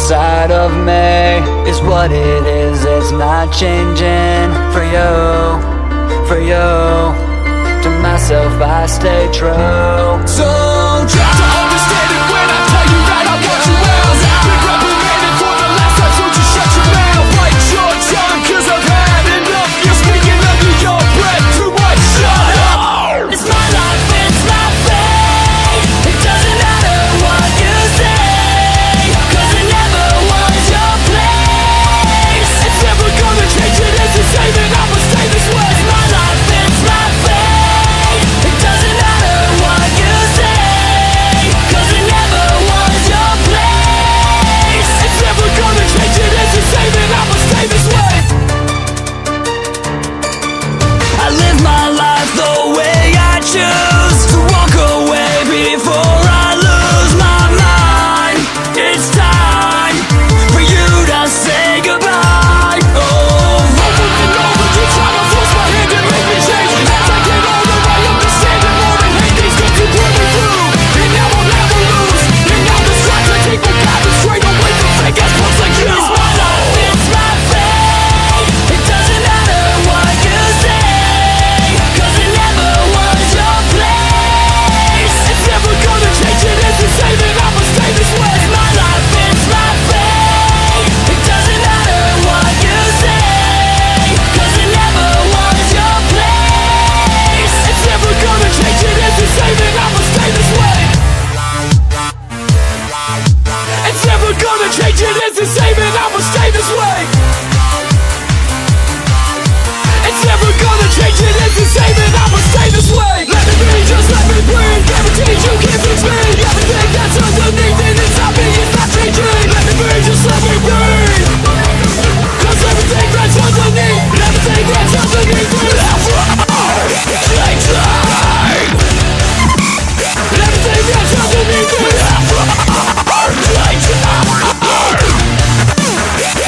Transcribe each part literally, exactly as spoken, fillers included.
inside of me is what it is, it's not changing. For you, for you, to myself I stay true. So try to understand it when I tell you that I want you out. Been reprimanded for the last time, so just shut your mouth. Bite your tongue, cause I've had enough. You're speaking under your breath, too much, shut up. It's my life, it's my fate. It doesn't matter what you say, cause it never was your place. It's never gonna change, it is the same, and I'ma stay this way. It's my life, it's my fate. It doesn't matter what you say, cause it never was your place. It's never gonna change, it is the same, and I'ma stay this way. I live my life the way I choose to walk away before I lose my mind. It's time for you to say goodbye. Oh, Over and over you try to force my hand and make me change. As I get older I understand that more than hate these guns you put me through. And now I'll never lose, and now this trying to keep me guided straight away from fake ass punks like you. it's my life, it's my fate. It doesn't matter what you say, cause it never was your place. It's never gonna change, it is the same, and I'ma stay this way. It's my life, it's my fate. It doesn't matter what you say, cause it never was your place. It's never gonna change, it is the same, and I'ma stay this way. It's never gonna change, it is the same, and I'ma stay this way. It's never gonna change, it is the same, and I'ma stay this way. Let me be, just let me breathe. Guaranteed you can't fix me. Everything that's underneath and inside me is not changing. Let me be, just let me breathe. Cause everything that's underneath, everything that's underneath me is changing. Everything that's underneath me is changing.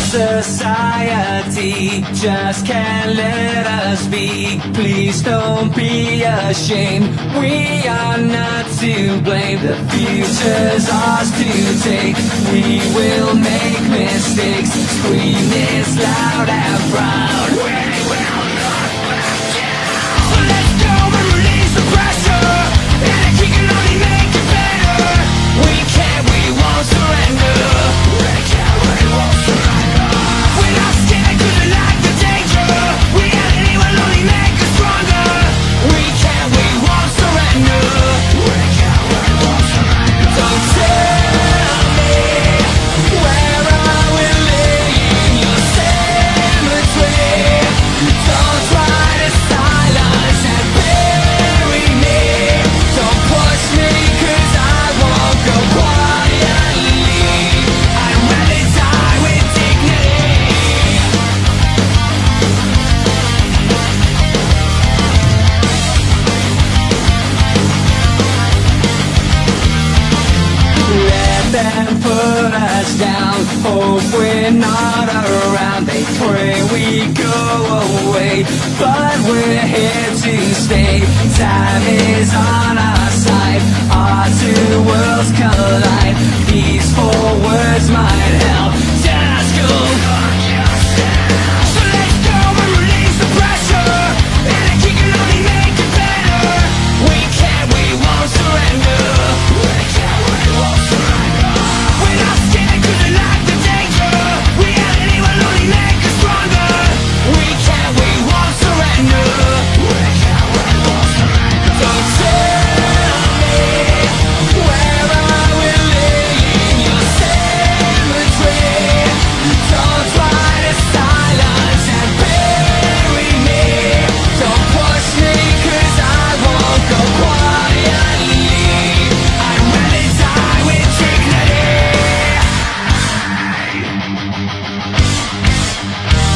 society just can't let us be. Please don't be ashamed, we are not to blame. The future's ours to take, we will make mistakes. Scream this loud and proud, we will not back down. So let's go and release the pressure, and it can only make it better. We can't, we won't surrender. We can't, we won't surrender. We're not scared cause we like the danger. Reality will only make us stronger. We can't, we won't surrender. We can't, we won't surrender. Don't tell me where I will lay in your cemetery. Don't try to silence and bury me. Don't push me cause I won't go quietly. I'd rather die with dignity. Let them put us down, hope we're not around. They pray we go away, but we're here to stay. Time is on our side, our two worlds collide. Peaceful words might help, just go fuck yourself. So let's go and release the pressure, and it can only make it better. We can't, we won't surrender. We can't, we won't surrender. We're not scared cause we like the danger. Reality will only make us stronger. We can't, we won't surrender. We can't, we won't surrender. Don't tell me where I will lay in your cemetery. Don't try to silence and bury me. Don't push me cause I won't go quietly. I'd rather die with dignity.